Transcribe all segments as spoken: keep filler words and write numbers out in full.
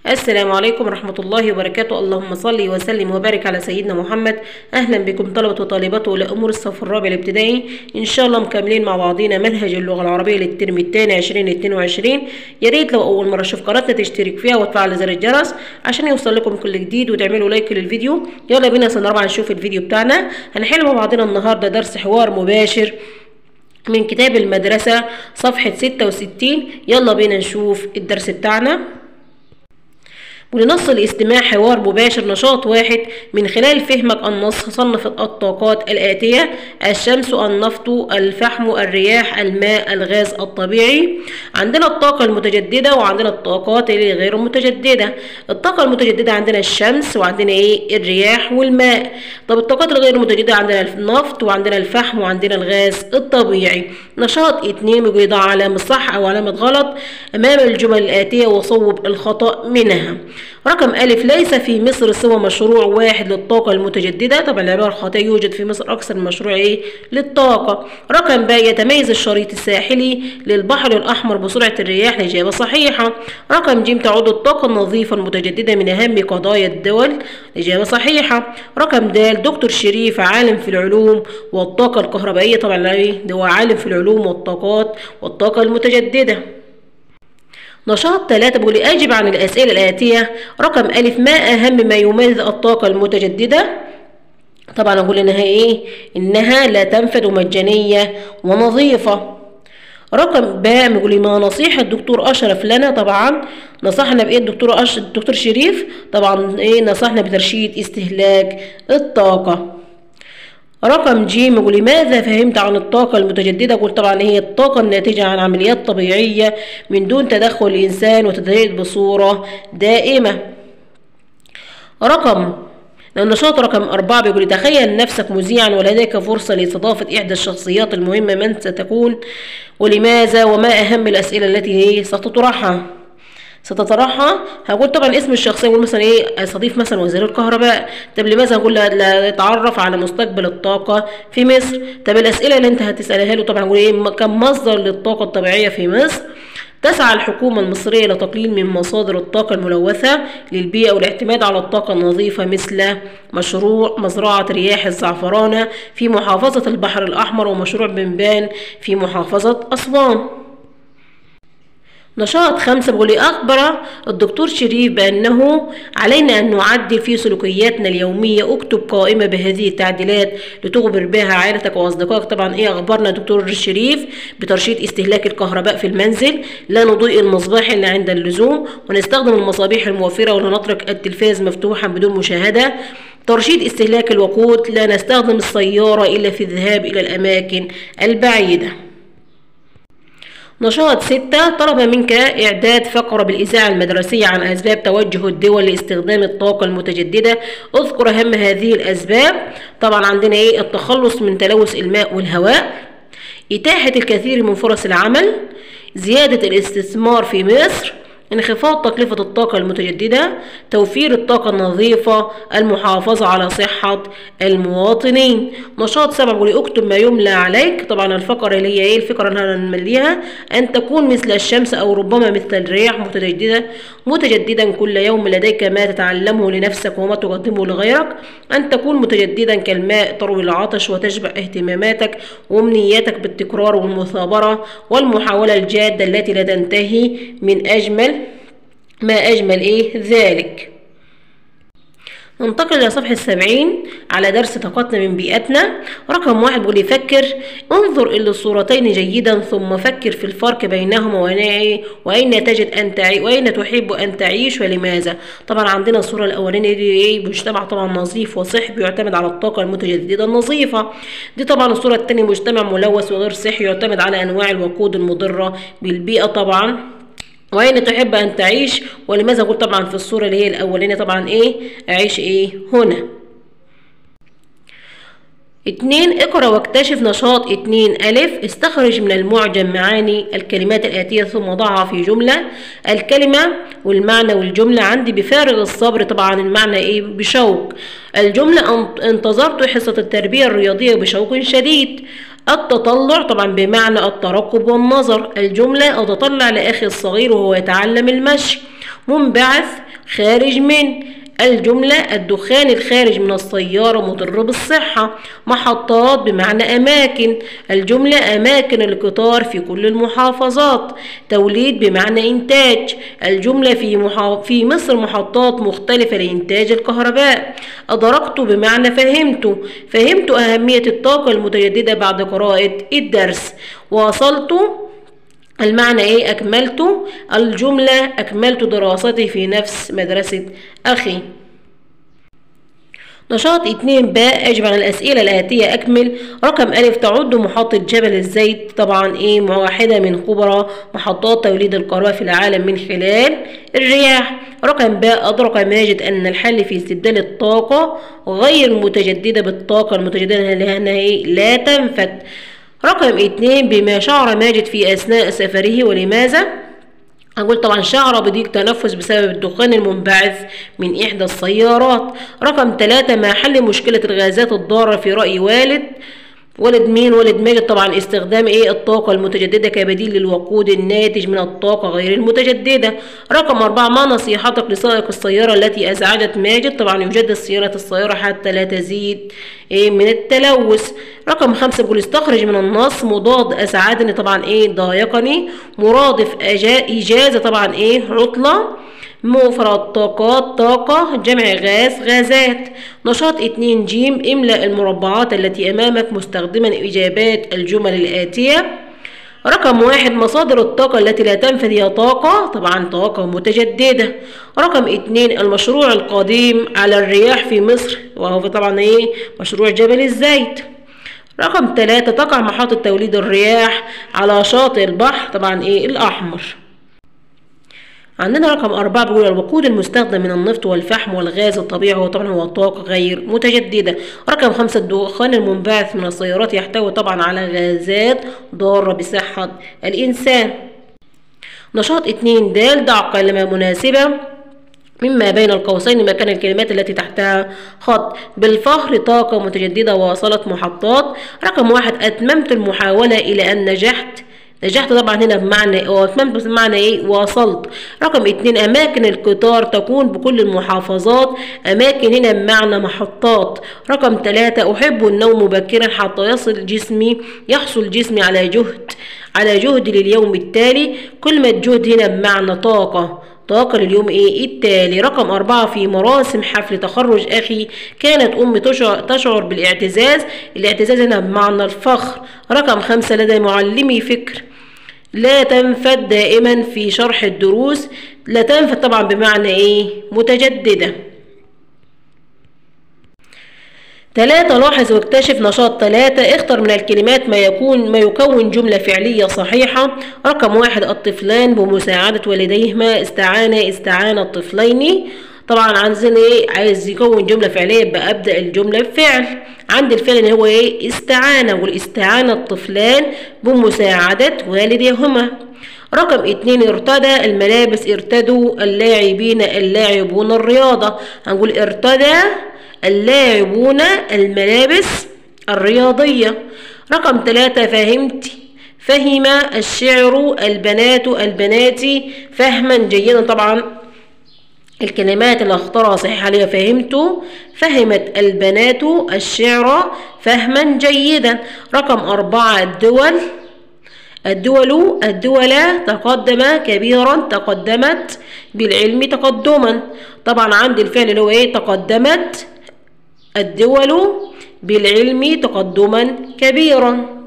السلام عليكم ورحمة الله وبركاته. اللهم صل وسلم وبارك على سيدنا محمد. أهلا بكم طلبة وطالبات أولى أمور الصف الرابع الابتدائي، إن شاء الله مكملين مع بعضينا منهج اللغة العربية للترم الثاني عشرين اتنين وعشرين. يا ريت لو أول مرة تشوف قناتنا تشترك فيها وتفعل زر الجرس عشان يوصل لكم كل جديد وتعملوا لايك للفيديو. يلا بينا سنة رابعة نشوف الفيديو بتاعنا. هنحل مع بعضنا النهاردة درس حوار مباشر من كتاب المدرسة صفحة ستة وستين. يلا بينا نشوف الدرس بتاعنا. ولنص الاستماع حوار مباشر نشاط واحد. من خلال فهمك النص صنف الطاقات الآتية: الشمس، النفط، الفحم، الرياح، الماء، الغاز الطبيعي. عندنا الطاقة المتجددة وعندنا الطاقات الغير المتجددة. الطاقة المتجددة عندنا الشمس وعندنا ايه الرياح والماء. طب الطاقات الغير المتجددة عندنا النفط وعندنا الفحم وعندنا الغاز الطبيعي. نشاط اتنين بيقول ضع علامة صح أو علامة غلط أمام الجمل الآتية وصوب الخطأ منها. رقم ألف: ليس في مصر سوى مشروع واحد للطاقة المتجددة. طبعا العبارة الخاطئة: يوجد في مصر أكثر من مشروع إيه للطاقة. رقم ب: يتميز الشريط الساحلي للبحر الأحمر بسرعة الرياح. الإجابة صحيحة. رقم ج: تعد الطاقة النظيفة المتجددة من أهم قضايا الدول. الإجابة صحيحة. رقم د: دكتور شريف عالم في العلوم والطاقة الكهربائية. طبعا إيه ده هو عالم في العلوم والطاقات والطاقة المتجددة. نشاط ثلاثة بيقول أجب عن الأسئلة الآتية. رقم ألف: ما أهم ما يميز الطاقة المتجددة؟ طبعا أقول إنها إيه؟ إنها لا تنفد ومجانية ونظيفة. رقم ب بيقول ما نصيحة الدكتور أشرف لنا؟ طبعا نصحنا بإيه الدكتور أش... الدكتور شريف؟ طبعا إيه نصحنا بترشيد استهلاك الطاقة. رقم ج بيقول ماذا فهمت عن الطاقة المتجددة؟ قلت طبعا هي الطاقة الناتجة عن عمليات طبيعية من دون تدخل الإنسان وتتجدد بصورة دائمة. رقم النشاط رقم أربعة بيقول تخيل نفسك مذيعا ولديك فرصة لاستضافة إحدى الشخصيات المهمة، من ستكون ولماذا وما أهم الأسئلة التي هي ستطرحها؟ ستطرحها هقول طبعا اسم الشخصيه، نقول مثلا ايه استضيف مثلا وزير الكهرباء. طب لماذا هقول لا يتعرف على مستقبل الطاقه في مصر. طب الاسئله اللي انت هتسالها له طبعا هقول ايه كم مصدر للطاقه الطبيعيه في مصر. تسعى الحكومة المصرية إلى تقليل من مصادر الطاقة الملوثة للبيئة والاعتماد على الطاقة النظيفة مثل مشروع مزرعة رياح الزعفرانة في محافظة البحر الأحمر ومشروع بنبان في محافظة أسوان. نشاط خمسة بيقول أخبر الدكتور شريف بأنه علينا أن نعدل في سلوكياتنا اليومية. اكتب قائمة بهذه التعديلات لتخبر بها عائلتك وأصدقائك. طبعا إيه أخبرنا دكتور شريف بترشيد استهلاك الكهرباء في المنزل، لا نضيء المصباح إلا عند اللزوم، ونستخدم المصابيح الموفرة ولا نترك التلفاز مفتوحا بدون مشاهدة. ترشيد استهلاك الوقود، لا نستخدم السيارة إلا في الذهاب إلى الأماكن البعيدة. نشاط ستة طلب منك إعداد فقرة بالإذاعة المدرسية عن أسباب توجه الدول لاستخدام الطاقة المتجددة. اذكر أهم هذه الأسباب. طبعا عندنا إيه التخلص من تلوث الماء والهواء، إتاحة الكثير من فرص العمل، زيادة الاستثمار في مصر، انخفاض تكلفة الطاقة المتجددة، توفير الطاقة النظيفة، المحافظة على صحة المواطنين. نشاط سبعة بيقول اكتب ما يملى عليك. طبعا الفقرة اللي هي ايه الفقرة اللي هنمليها أن تكون مثل الشمس أو ربما مثل الرياح متجددة متجددا كل يوم، لديك ما تتعلمه لنفسك وما تقدمه لغيرك. أن تكون متجددا كالماء تروي العطش وتشبع اهتماماتك وأمنياتك بالتكرار والمثابرة والمحاولة الجادة التي لا تنتهي. من أجمل ما أجمل إيه ذلك. ننتقل إلى صفحة سبعين على درس طاقتنا من بيئتنا. رقم واحد بيقول فكر، انظر إلى الصورتين جيدا ثم فكر في الفرق بينهما وأين تجد أن تعيش وأين تحب أن تعيش ولماذا. طبعا عندنا الصورة الأولانية دي إيه مجتمع طبعا نظيف وصحي بيعتمد على الطاقة المتجددة النظيفة. دي طبعا الصورة الثانية مجتمع ملوث وغير صحي يعتمد على أنواع الوقود المضرة بالبيئة. طبعا وأين تحب أن تعيش ولماذا. قلت طبعا في الصورة اللي هي الأولانية طبعا إيه أعيش إيه هنا. اتنين اقرأ واكتشف. نشاط اتنين ألف استخرج من المعجم معاني الكلمات الآتية ثم ضعها في جملة. الكلمة والمعنى والجملة عندي بفارغ الصبر. طبعا المعنى إيه بشوق. الجملة انتظرت حصة التربية الرياضية بشوق شديد. التطلع طبعا بمعنى الترقب والنظر. الجملة أتطلع لأخي الصغير وهو يتعلم المشي. منبعث خارج من. الجملة الدخان الخارج من السيارة مضر بالصحة. محطات بمعنى أماكن. الجملة أماكن القطار في كل المحافظات. توليد بمعنى إنتاج. الجملة في, محا... في مصر محطات مختلفة لإنتاج الكهرباء. أدركت بمعنى فهمت. فهمت أهمية الطاقة المتجددة بعد قراءة الدرس. واصلت المعنى ايه؟ أكملت. الجملة أكملت دراستي في نفس مدرسة أخي. نشاط اتنين باء أجب عن الأسئلة الآتية. أكمل. رقم ألف تعد محطة جبل الزيت طبعا إيه واحدة من كبرى محطات توليد الكهرباء في العالم من خلال الرياح. رقم باء أدرك ماجد أن الحل في استبدال الطاقة غير المتجددة بالطاقة المتجددة لأنها إيه؟ لا تنفد. رقم اتنين بما شعر ماجد في أثناء سفره ولماذا؟ هنقول طبعا شعر بضيق تنفس بسبب الدخان المنبعث من إحدى السيارات. رقم ثلاثة ما حل مشكلة الغازات الضارة في رأي والد والد مين؟ والد ماجد طبعا استخدام ايه؟ الطاقة المتجددة كبديل للوقود الناتج من الطاقة غير المتجددة. رقم أربعة ما نصيحتك لسائق السيارة التي أزعجت ماجد؟ طبعا يجدد صيانة السيارة حتى لا تزيد ايه من التلوث. رقم خمسة بيقول استخرج من النص مضاد أسعدني طبعا ايه؟ ضايقني. مرادف إجازة طبعا ايه؟ عطلة. مفرد طاقات طاقة جمع غاز غازات. نشاط اتنين جيم املأ المربعات التي أمامك مستخدما إجابات الجمل الآتية. رقم واحد مصادر الطاقة التي لا تنفد هي طاقة طبعا طاقة متجددة. رقم اتنين المشروع القديم على الرياح في مصر وهو طبعا ايه؟ مشروع جبل الزيت. رقم ثلاثة تقع محطة توليد الرياح على شاطئ البحر طبعا ايه؟ الأحمر. عندنا رقم أربعة بيقول الوقود المستخدم من النفط والفحم والغاز الطبيعي هو طبعا هو طاقة غير متجددة. رقم خمسة الدخان المنبعث من السيارات يحتوي طبعا على غازات ضارة بصحة الإنسان. نشاط اتنين د ضع كلمة مناسبة مما بين القوسين مكان الكلمات التي تحتها خط. بالفخر طاقة متجددة واصلت محطات. رقم واحد أتممت المحاولة إلى أن نجحت. نجحت طبعا هنا بمعنى واتممت بمعنى ايه؟ واصلت. رقم اتنين اماكن القطار تكون بكل المحافظات. اماكن هنا بمعنى محطات. رقم تلاتة احب النوم مبكرا حتى يصل جسمي يحصل جسمي على جهد على جهد لليوم التالي. كلمة جهد هنا بمعنى طاقة طاقة لليوم ايه؟ التالي. رقم أربعة في مراسم حفل تخرج أخي كانت أمي تشعر, تشعر بالاعتزاز. الاعتزاز هنا بمعنى الفخر. رقم خمسة لدى معلمي فكر لا تنفد دائما في شرح الدروس. لا تنفد طبعا بمعنى ايه؟ متجددة. ثلاثة لاحظ واكتشف. نشاط ثلاثة اختر من الكلمات ما يكون ما يكون جملة فعلية صحيحة. رقم واحد الطفلان بمساعدة والديهما استعانا استعان الطفلين. طبعا عايزين ايه؟ عايز يكون جملة فعلية يبقى ابدأ الجملة بفعل. عند الفعل اللي هو ايه؟ استعانة. والاستعانة الطفلان بمساعدة والديهما. رقم اتنين ارتدى الملابس ارتدوا اللاعبين اللاعبون الرياضة. هنقول ارتدى اللاعبون الملابس الرياضية. رقم ثلاثة فهمت فهم الشعر البنات البنات فهما جيدا. طبعا الكلمات اللي اختارها صحيحة ليها فهمت فهمت البنات الشعر فهما جيدا. رقم أربعة الدول الدول الدول تقدم كبيرا تقدمت بالعلم تقدما. طبعا عندي الفعل اللي هو ايه؟ تقدمت الدول بالعلم تقدما كبيرا.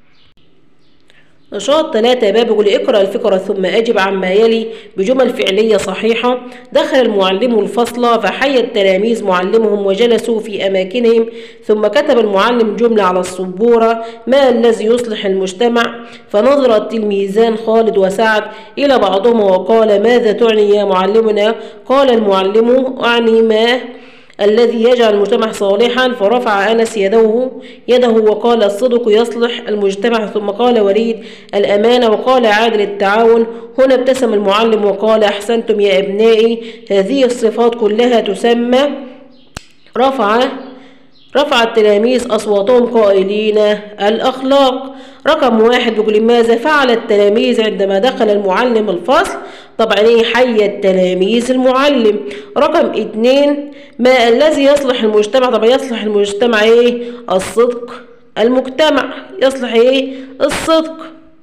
نشاط ثلاثة باب يقول اقرأ الفكرة ثم أجب عما يلي بجمل فعلية صحيحة. دخل المعلم الفصل فحيا التلاميذ معلمهم وجلسوا في أماكنهم ثم كتب المعلم جملة على السبورة ما الذي يصلح المجتمع. فنظر التلميذان خالد وسعد إلى بعضهما وقال ماذا تعني يا معلمنا؟ قال المعلم أعني ما الذي يجعل المجتمع صالحا. فرفع أنس يده يده وقال الصدق يصلح المجتمع. ثم قال وليد الأمانة. وقال عادل التعاون. هنا ابتسم المعلم وقال أحسنتم يا أبنائي هذه الصفات كلها تسمى. رفع رفع التلاميذ أصواتهم قائلين الأخلاق. رقم واحد بيقول ماذا فعل التلاميذ عندما دخل المعلم الفصل؟ طبعا ايه؟ حيا التلاميذ المعلم. رقم اتنين ما الذي يصلح المجتمع؟ طبعا يصلح المجتمع ايه؟ الصدق. المجتمع يصلح ايه؟ الصدق.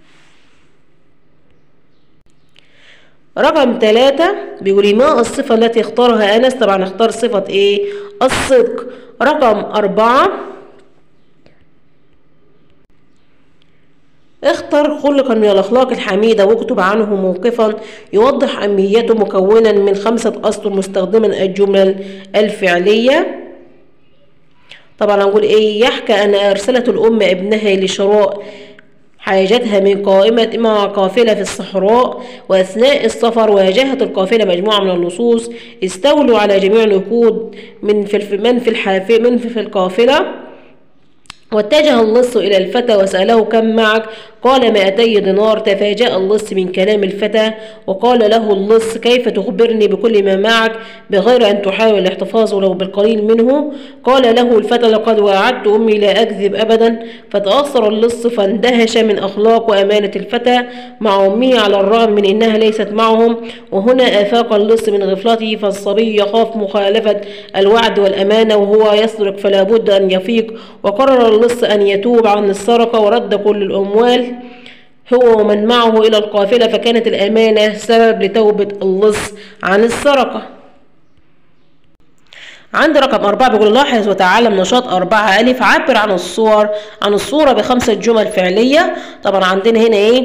رقم ثلاثة بيقول ما الصفة التي اختارها أنس؟ طبعا اختار صفة ايه؟ الصدق. رقم أربعة اختر خلقا من الأخلاق الحميدة واكتب عنه موقفا يوضح أهميته مكونا من خمسة أسطر مستخدما الجمل الفعلية. طبعا هنقول ايه؟ يحكى أن أرسلت الأم ابنها لشراء حاجتها من قائمة مع قافلة في الصحراء، وأثناء السفر واجهت القافلة مجموعة من اللصوص استولوا على جميع النقود من في من في الحافلة من في القافلة. واتجه اللص إلى الفتى وسأله كم معك؟ قال مائتي دينار. تفاجأ اللص من كلام الفتى وقال له اللص كيف تخبرني بكل ما معك بغير أن تحاول الاحتفاظ ولو بالقليل منه؟ قال له الفتى لقد وعدت أمي لا أكذب أبدا. فتأثر اللص فاندهش من أخلاق وأمانة الفتى مع أمه على الرغم من أنها ليست معهم. وهنا أفاق اللص من غفلته، فالصبي يخاف مخالفة الوعد والأمانة وهو يسرق فلا بد أن يفيق. وقرر اللص أن يتوب عن السرقة ورد كل الأموال هو ومن معه إلى القافلة، فكانت الأمانة سبب لتوبة اللص عن السرقة. عند رقم أربعة بيقول لاحظ وتعلم نشاط أربعة ألف عبر عن الصور عن الصورة بخمسة جمل فعلية. طبعا عندنا هنا إيه؟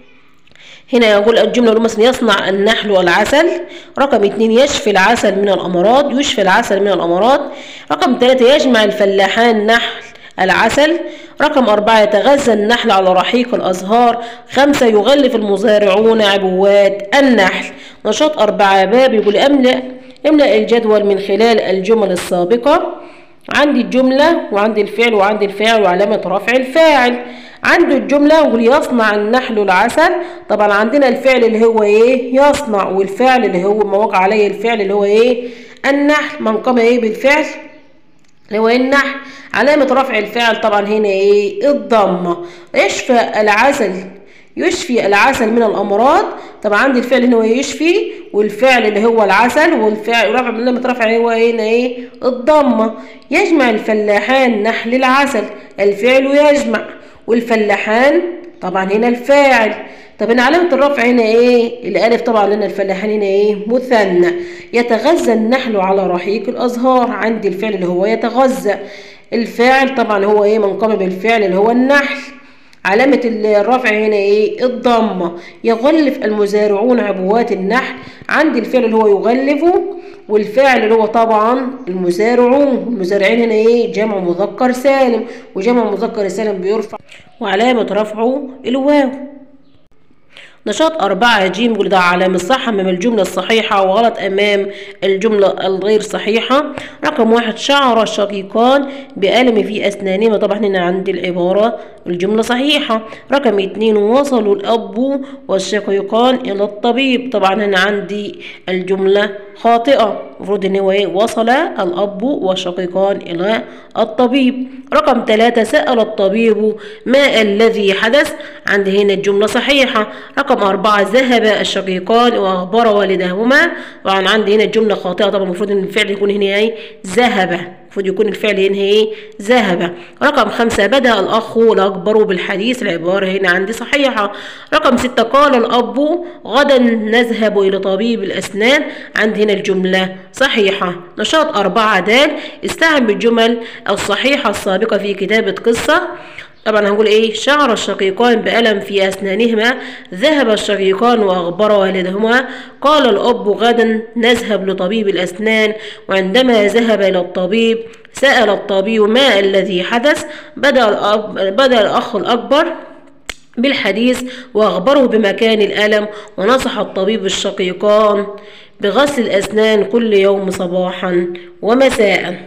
هنا يقول الجملة الأولى مثلا يصنع النحل العسل. رقم اتنين يشفي العسل من الأمراض يشفي العسل من الأمراض. رقم ثلاثة يجمع الفلاحان نحل العسل. رقم أربعة يتغذى النحل على رحيق الأزهار. خمسة يغلف المزارعون عبوات النحل. نشاط أربعة باب يقول أملأ املأ الجدول من خلال الجمل السابقة. عندي الجملة وعندي الفعل وعندي الفاعل وعلامة رفع الفاعل. عنده الجملة يقول يصنع النحل العسل. طبعا عندنا الفعل اللي هو ايه؟ يصنع، والفعل اللي هو ما وقع عليه الفعل اللي هو ايه؟ النحل. من قام ايه بالفعل اللي هو النحل. علامة رفع الفعل طبعا هنا ايه؟ الضمة. يشفى العسل يشفي العسل من الأمراض. طبعا عندي الفعل هنا هو يشفي والفعل اللي هو العسل والفعل رفع علامة رفع هو هنا ايه؟ الضمة. يجمع الفلاحان نحل العسل. الفعل يجمع والفلاحان طبعا هنا الفاعل. طب هنا علامة الرفع هنا ايه؟ الألف. طبعا لأن الفلاحان هنا ايه؟ مثنى. يتغذى النحل على رحيق الأزهار. عندي الفعل اللي هو يتغذى. الفاعل طبعا هو ايه؟ من قام بالفعل اللي هو النحل. علامة الرفع هنا ايه؟ الضمة. يغلف المزارعون عبوات النحل. عندي الفعل اللي هو يغلفه والفاعل اللي هو طبعا المزارعون. المزارعين هنا ايه؟ جمع مذكر سالم، وجمع مذكر سالم بيرفع وعلامة رفعه الواو. نشاط أربعة جيم بيقول ده علامة صح أمام الجملة الصحيحة وغلط أمام الجملة الغير صحيحة. رقم واحد شعر الشقيقان بألم في أسنانهما. طبعا هنا عندي العبارة الجملة صحيحة. رقم اتنين وصلوا الأب والشقيقان إلى الطبيب. طبعا هنا عندي الجملة خاطئة. المفروض إن هو إيه؟ وصل الأب والشقيقان إلى الطبيب. رقم ثلاثة سأل الطبيب ما الذي حدث. عندي هنا الجملة صحيحة. رقم أربعة ذهب الشقيقان وأخبر والدهما. طبعا عندي هنا الجملة خاطئة. طبعا المفروض إن الفعل يكون هنا إيه؟ ذهب. المفروض يكون الفعل هنا إيه؟ ذهب. رقم خمسة بدأ الأخ الأكبر بالحديث. العبارة هنا عندي صحيحة. رقم ستة قال الأب غدا نذهب إلى طبيب الأسنان. عندي هنا الجملة صحيحة. نشاط أربعة دال استعن بالجمل الصحيحة السابقة في كتابة قصة. طبعا هنقول ايه؟ شعر الشقيقان بألم في أسنانهما. ذهب الشقيقان وأخبر والدهما. قال الأب غدا نذهب لطبيب الأسنان. وعندما ذهب إلى الطبيب سأل الطبيب ما الذي حدث. بدأ الأب بدأ الأخ الأكبر بالحديث وأخبره بمكان الألم. ونصح الطبيب الشقيقان بغسل الأسنان كل يوم صباحا ومساء.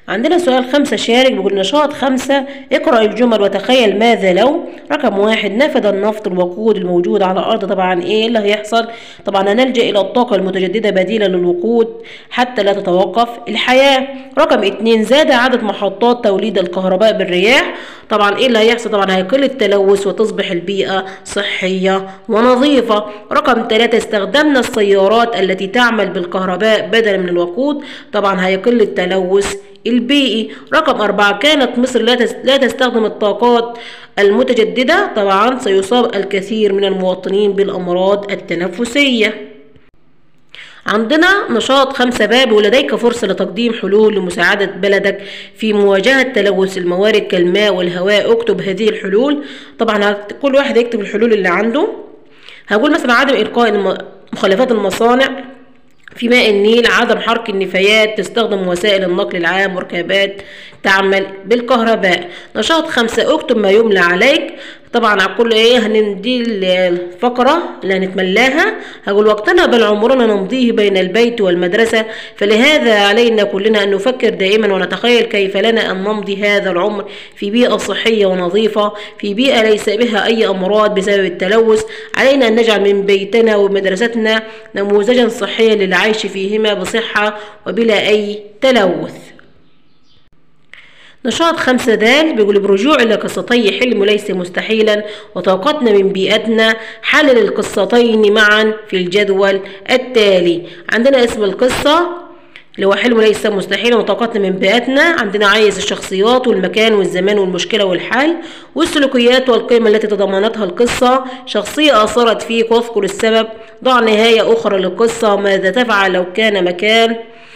عندنا سؤال خمسة شارك، بيقول نشاط خمسة اقرأ الجمل وتخيل ماذا لو. رقم واحد نفد النفط الوقود الموجود على الأرض، طبعا إيه اللي هيحصل؟ طبعا هنلجأ إلى الطاقة المتجددة بديلا للوقود حتى لا تتوقف الحياة. رقم اتنين زاد عدد محطات توليد الكهرباء بالرياح، طبعا إيه اللي هيحصل؟ طبعا هيقل التلوث وتصبح البيئة صحية ونظيفة. رقم ثلاثة استخدمنا السيارات التي تعمل بالكهرباء بدلا من الوقود، طبعا هيقل التلوث البيئي. رقم أربعة كانت مصر لا تستخدم الطاقات المتجددة، طبعا سيصاب الكثير من المواطنين بالأمراض التنفسية. عندنا نشاط خمسة باب، ولديك فرصة لتقديم حلول لمساعدة بلدك في مواجهة تلوث الموارد كالماء والهواء. اكتب هذه الحلول، طبعا كل واحد يكتب الحلول اللي عنده. هقول مثلا عدم إلقاء مخلفات المصانع في ماء النيل، عدم حرق النفايات، تستخدم وسائل النقل العام وركابات تعمل بالكهرباء. نشاط خمسة اكتب ما يملى عليك، طبعا على كل ايه هندي الفقرة اللي هنتملاها. هقول وقتنا بل عمرنا نمضيه بين البيت والمدرسة، فلهذا علينا كلنا أن نفكر دائما ونتخيل كيف لنا أن نمضي هذا العمر في بيئة صحية ونظيفة، في بيئة ليس بها أي أمراض بسبب التلوث. علينا أن نجعل من بيتنا ومدرستنا نموذجا صحيا للعيش فيهما بصحة وبلا أي تلوث. نشاط خمسة دال بيقول برجوع إلى قصتي حلم ليس مستحيلا وطاقتنا من بيئتنا، حلل القصتين معا في الجدول التالي. عندنا اسم القصة اللي هو حلم ليس مستحيلا وطاقتنا من بيئتنا، عندنا عايز الشخصيات والمكان والزمان والمشكلة والحل والسلوكيات والقيمة التي تضمنتها القصة، شخصية أثرت فيك واذكر السبب، ضع نهاية أخرى للقصة، ماذا تفعل لو كان مكان،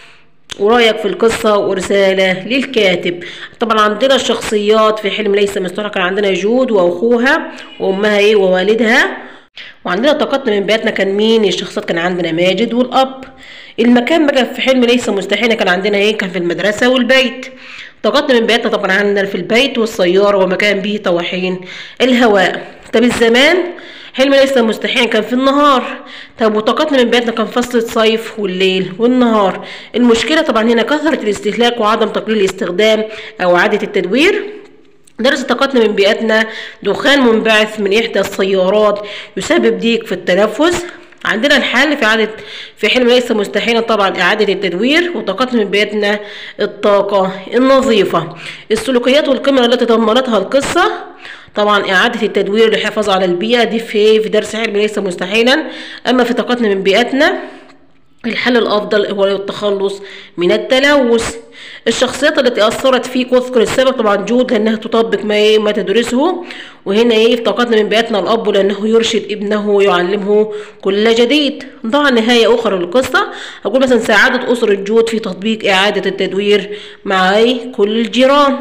ورأيك في القصة، ورسالة للكاتب. طبعا عندنا الشخصيات في حلم ليس مستحيل، كان عندنا جود واخوها وامها ايه ووالدها. وعندنا طاقتنا من بيئتنا كان مين؟ الشخصيات كان عندنا ماجد والاب. المكان بقى في حلم ليس مستحيل كان عندنا ايه؟ كان في المدرسة والبيت. طاقتنا من بيئتنا طبعا عندنا في البيت والسيارة ومكان به طواحين الهواء. طب الزمان حلم ليس مستحيل كان في النهار. طب وطاقتنا من بيئتنا كان فصل الصيف والليل والنهار. المشكلة طبعا هنا كثرة الاستهلاك وعدم تقليل الاستخدام أو إعادة التدوير. درجة طاقتنا من بيئتنا دخان منبعث من إحدى السيارات يسبب ضيق في التنفس. عندنا الحل في إعادة في حلم ليس مستحيلا طبعا إعادة التدوير. وطاقتنا من بيئتنا الطاقة النظيفة. السلوكيات والقيم التي ضمنتها القصة، طبعا إعادة التدوير للحفاظ على البيئة، دي في في درس حلم ليس مستحيلا. أما في طاقتنا من بيئتنا الحل الأفضل هو التخلص من التلوث. الشخصيات التي أثرت فيك واذكر السبب، طبعا جود لأنها تطبق ما إيه ما تدرسه. وهنا إيه في طاقتنا من بيئتنا الأب لأنه يرشد ابنه ويعلمه كل جديد. ضع نهاية أخرى للقصة، أقول مثلا ساعدت أسرة جود في تطبيق إعادة التدوير مع إيه كل الجيران.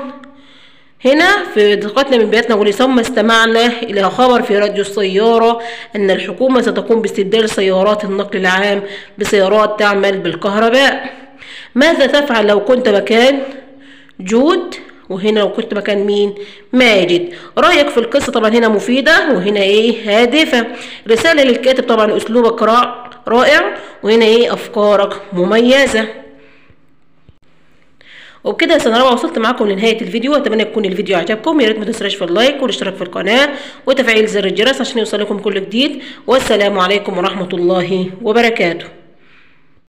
هنا في طاقتنا من بيئتنا ولثم استمعنا إلى خبر في راديو السيارة أن الحكومة ستقوم باستبدال سيارات النقل العام بسيارات تعمل بالكهرباء. ماذا تفعل لو كنت مكان جود؟ وهنا لو كنت مكان مين؟ ماجد. رأيك في القصة طبعا هنا مفيدة وهنا ايه هادفة. رسالة للكاتب، طبعا أسلوبك رائع وهنا ايه أفكارك مميزة. وبكده يا سنة رابعة وصلت معاكم لنهاية الفيديو. اتمنى يكون الفيديو عجبكم، يا ريت ما تنسوش في اللايك والاشتراك في القناة وتفعيل زر الجرس عشان يوصلكم كل جديد. والسلام عليكم ورحمة الله وبركاته.